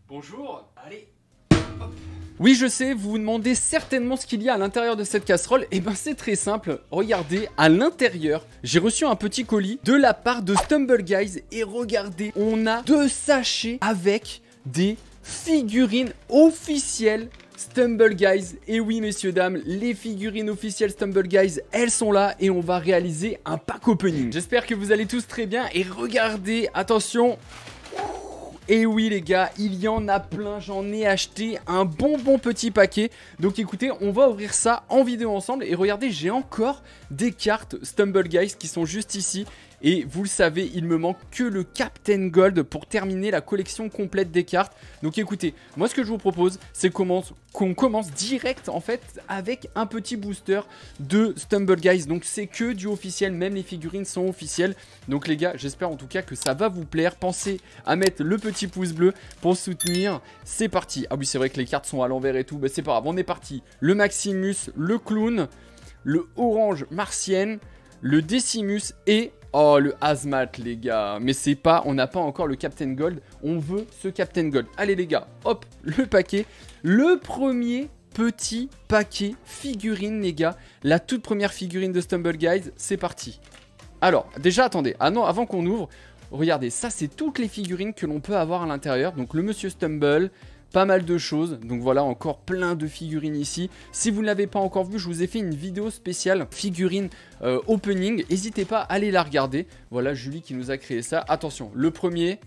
Bonjour, allez. Hop. Oui, je sais, vous vous demandez certainement ce qu'il y a à l'intérieur de cette casserole. Et ben c'est très simple, regardez, à l'intérieur, j'ai reçu un petit colis de la part de Stumble Guys. Et regardez, on a 2 sachets avec des figurines officielles Stumble Guys. Et oui messieurs dames, les figurines officielles Stumble Guys, elles sont là et on va réaliser un pack opening. J'espère que vous allez tous très bien et regardez, attention. Et oui les gars, il y en a plein, j'en ai acheté un bon petit paquet. Donc écoutez, on va ouvrir ça en vidéo ensemble. Et regardez, j'ai encore des cartes Stumble Guys qui sont juste ici. Et vous le savez, il me manque que le Captain Gold pour terminer la collection complète des cartes. Donc écoutez, moi ce que je vous propose, c'est qu'on commence direct en fait avec un petit booster de Stumble Guys. Donc c'est que du officiel, même les figurines sont officielles. Donc les gars, j'espère en tout cas que ça va vous plaire. Pensez à mettre le petit pouce bleu pour soutenir. C'est parti. Ah oui, c'est vrai que les cartes sont à l'envers et tout, mais c'est pas grave, on est parti. Le Maximus, le Clown, le Orange Martienne, le Decimus et... oh, le Hazmat, les gars. Mais c'est pas, on n'a pas encore le Captain Gold. On veut ce Captain Gold. Allez, les gars, hop, le paquet. Le premier petit paquet figurine, les gars. La toute première figurine de Stumble Guys. C'est parti. Alors, déjà, attendez. Ah non, avant qu'on ouvre, regardez, ça, c'est toutes les figurines que l'on peut avoir à l'intérieur. Donc, le Monsieur Stumble... pas mal de choses, donc voilà, encore plein de figurines ici. Si vous ne l'avez pas encore vu, je vous ai fait une vidéo spéciale figurine opening. N'hésitez pas à aller la regarder. Voilà, Julie qui nous a créé ça. Attention, le premier.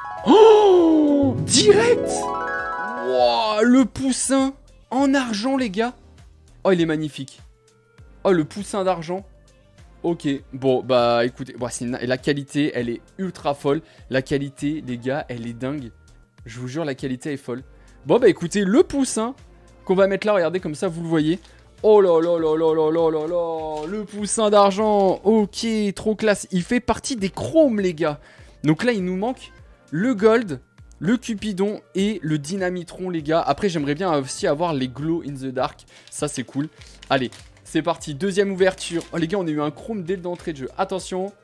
Oh, direct. Wow, le poussin en argent, les gars. Oh, il est magnifique. Oh, le poussin d'argent. Ok, bon, bah écoutez, bon, la qualité, elle est ultra folle. La qualité, les gars, elle est dingue. Je vous jure, la qualité est folle. Bon, bah écoutez, le poussin qu'on va mettre là, regardez, comme ça, vous le voyez. Oh là là là là là là là là, le poussin d'argent. Ok, trop classe. Il fait partie des chromes, les gars. Donc là, il nous manque le gold, le Cupidon et le Dynamitron, les gars. Après, j'aimerais bien aussi avoir les glow in the dark. Ça, c'est cool. Allez, c'est parti. Deuxième ouverture. Oh, les gars, on a eu un chrome dès l'entrée de jeu. Attention.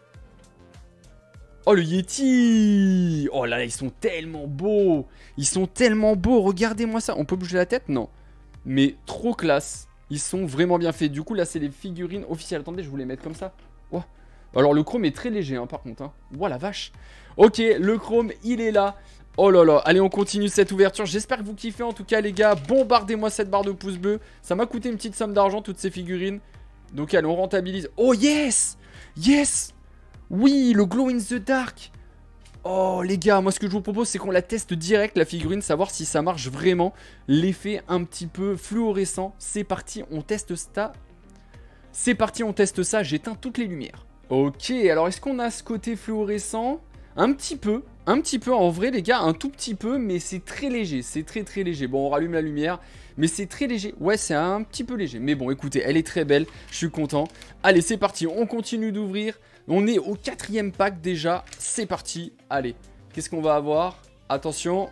Oh, le Yeti! Oh là là, ils sont tellement beaux! Ils sont tellement beaux, regardez-moi ça. On peut bouger la tête? Non. Mais trop classe. Ils sont vraiment bien faits. Du coup, là, c'est les figurines officielles. Attendez, je vous les mettre comme ça. Oh. Alors, le chrome est très léger, hein, par contre. Hein. Oh, la vache. Ok, le chrome, il est là. Oh là là. Allez, on continue cette ouverture. J'espère que vous kiffez, en tout cas, les gars. Bombardez-moi cette barre de pouce bleu. Ça m'a coûté une petite somme d'argent, toutes ces figurines. Donc, allez, on rentabilise. Oh, yes! Yes! Oui, le glow in the dark. Oh les gars, moi ce que je vous propose c'est qu'on la teste direct la figurine, savoir si ça marche vraiment. L'effet un petit peu fluorescent. C'est parti, on teste ça. C'est parti, on teste ça, j'éteins toutes les lumières. Ok, alors est-ce qu'on a ce côté fluorescent? Un petit peu en vrai les gars, un tout petit peu, mais c'est très léger, c'est très léger. Bon, on rallume la lumière, mais c'est très léger. Ouais, c'est un petit peu léger, mais bon, écoutez, elle est très belle, je suis content. Allez, c'est parti, on continue d'ouvrir. On est au 4e pack déjà, c'est parti. Allez, qu'est-ce qu'on va avoir? Attention.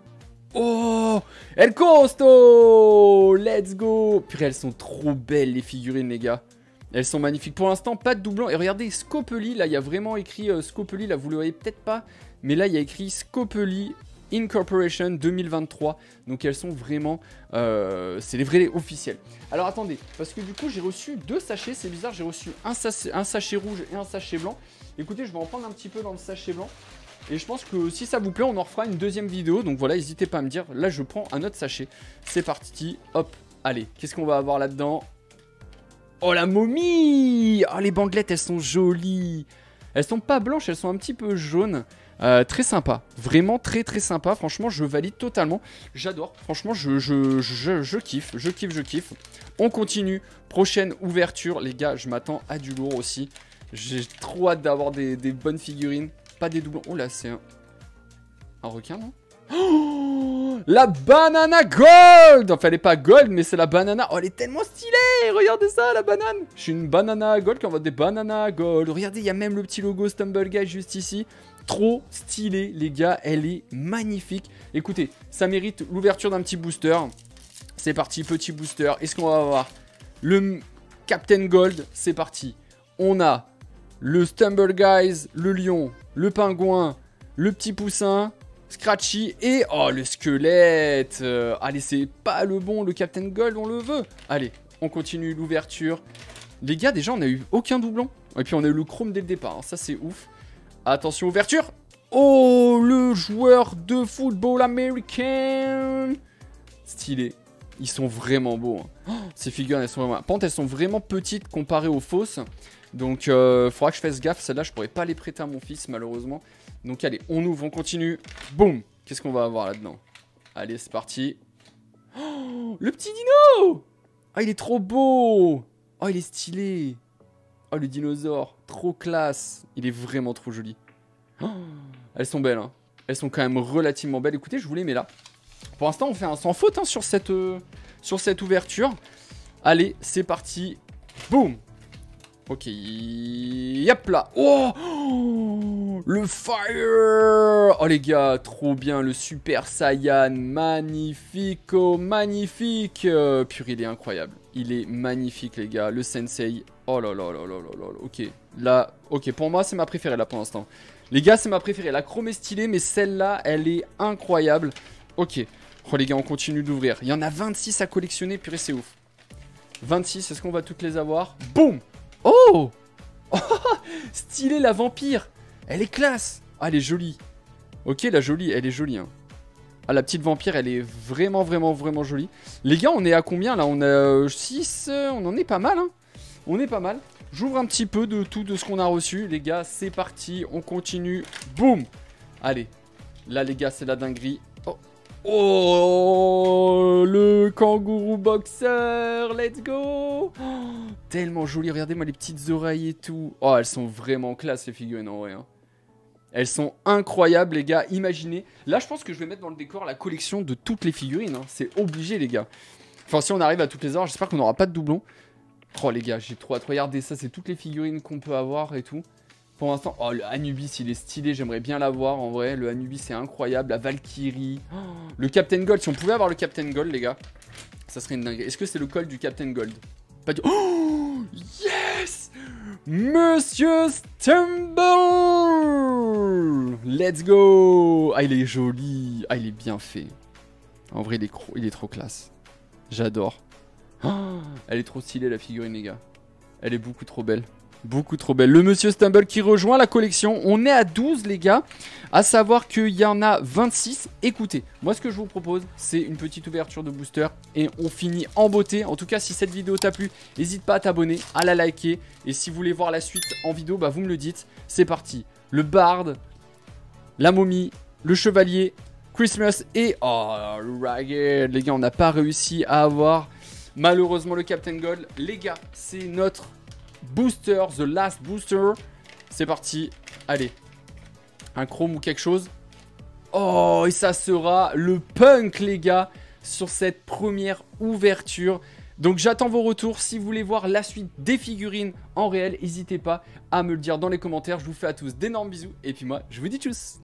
Oh, El Costo! Let's go! Purée, elles sont trop belles les figurines les gars. Elles sont magnifiques. Pour l'instant, pas de doublon. Et regardez, Scopely, là, il y a vraiment écrit Scopely, là, vous le voyez peut-être pas. Mais là, il y a écrit Scopely Incorporation 2023. Donc, elles sont vraiment... c'est les vrais officiels. Alors, attendez, parce que du coup, j'ai reçu 2 sachets. C'est bizarre, j'ai reçu un sachet rouge et un sachet blanc. Écoutez, je vais en prendre un petit peu dans le sachet blanc. Et je pense que si ça vous plaît, on en refera une deuxième vidéo. Donc voilà, n'hésitez pas à me dire. Là, je prends un autre sachet. C'est parti. Hop, allez, qu'est-ce qu'on va avoir là-dedans? Oh, la momie! Oh, les bandelettes, elles sont jolies. Elles sont pas blanches, elles sont un petit peu jaunes. Très sympa, vraiment très sympa. Franchement, je valide totalement. J'adore, franchement, je kiffe, je kiffe. On continue, prochaine ouverture. Les gars, je m'attends à du lourd aussi. J'ai trop hâte d'avoir des bonnes figurines. Pas des doublons. Oh là, c'est un requin, non? Oh, la banana gold! Enfin, elle est pas gold, mais c'est la banana. Oh, elle est tellement stylée! Regardez ça, la banane! Je suis une banana gold qui envoie des bananas gold. Regardez, il y a même le petit logo Stumble Guys juste ici. Trop stylé, les gars. Elle est magnifique. Écoutez, ça mérite l'ouverture d'un petit booster. C'est parti, petit booster. Est-ce qu'on va avoir le Captain Gold? C'est parti. On a le Stumble Guys, le lion, le pingouin, le petit poussin. Scratchy et... Oh, le squelette. Allez, c'est pas le bon, le Captain Gold, on le veut. Allez, on continue l'ouverture. Les gars, déjà, on a eu aucun doublon. Et puis, on a eu le chrome dès le départ. Hein. Ça, c'est ouf. Attention, ouverture. Oh, le joueur de football américain. Stylé. Ils sont vraiment beaux. Hein. Oh, ces figures, elles sont vraiment... Par contre, elles sont vraiment petites comparées aux fausses. Donc, faudra que je fasse gaffe. Celles-là, je pourrais pas les prêter à mon fils, malheureusement. Donc, allez, on ouvre, on continue. Boum. Qu'est-ce qu'on va avoir là-dedans? Allez, c'est parti. Oh, le petit dino. Ah, il est trop beau. Oh, il est stylé. Oh, le dinosaure. Trop classe. Il est vraiment trop joli. Oh, elles sont belles, hein. Elles sont quand même relativement belles. Écoutez, je vous les mets là. Pour l'instant, on fait un sans faute hein, sur cette ouverture. Allez, c'est parti. Boum. Ok, yep là. Oh, le fire. Oh les gars, trop bien, le Super Saiyan, magnifique, oh magnifique. Purée, il est incroyable. Il est magnifique les gars, le Sensei. Oh là là là là là là. Ok, là, ok, pour moi c'est ma préférée là pour l'instant. Les gars, c'est ma préférée. La chrome est stylée, mais celle-là, elle est incroyable. Ok, oh les gars, on continue d'ouvrir. Il y en a 26 à collectionner, purée, c'est ouf. 26, est-ce qu'on va toutes les avoir? Boum. Oh, oh, stylé la vampire. Elle est classe. Ah, elle est jolie. Ok, la jolie, elle est jolie. Hein. Ah, la petite vampire, elle est vraiment, vraiment, vraiment jolie. Les gars, on est à combien là? On a 6, on en est pas mal. Hein. On est pas mal. J'ouvre un petit peu de tout de ce qu'on a reçu. Les gars, c'est parti. On continue. Boum. Allez. Là, les gars, c'est la dinguerie. Oh. Oh, le kangourou boxer, let's go. Oh, tellement joli, regardez-moi les petites oreilles et tout. Oh, elles sont vraiment classe les figurines en vrai. Hein. Elles sont incroyables les gars, imaginez. Là, je pense que je vais mettre dans le décor la collection de toutes les figurines. Hein. C'est obligé les gars. Enfin, si on arrive à toutes les heures, j'espère qu'on n'aura pas de doublons. Oh les gars, j'ai trop hâte. Regardez ça, c'est toutes les figurines qu'on peut avoir et tout. Pour l'instant, oh, le Anubis, il est stylé, j'aimerais bien l'avoir en vrai. Le Anubis, c'est incroyable. La Valkyrie. Oh, le Captain Gold, si on pouvait avoir le Captain Gold, les gars, ça serait une dinguerie. Est-ce que c'est le col du Captain Gold? Pas du... Oh, yes! Monsieur Stumble! Let's go! Ah, il est joli. Ah, il est bien fait. En vrai, il est trop classe. J'adore. Oh, elle est trop stylée, la figurine, les gars. Elle est beaucoup trop belle. Beaucoup trop belle. Le Monsieur Stumble qui rejoint la collection. On est à 12 les gars. À savoir qu'il y en a 26. Écoutez, moi ce que je vous propose, c'est une petite ouverture de booster. Et on finit en beauté. En tout cas, si cette vidéo t'a plu, n'hésite pas à t'abonner, à la liker. Et si vous voulez voir la suite en vidéo, bah vous me le dites. C'est parti. Le Bard, la momie, le chevalier, Christmas et... Oh, le Ragged. Les gars, on n'a pas réussi à avoir malheureusement le Captain Gold. Les gars, c'est notre... booster, the last booster. C'est parti. Allez. Un chrome ou quelque chose. Oh, et ça sera le punk, les gars, sur cette première ouverture. Donc, j'attends vos retours. Si vous voulez voir la suite des figurines en réel, n'hésitez pas à me le dire dans les commentaires. Je vous fais à tous d'énormes bisous. Et puis moi, je vous dis tchuss.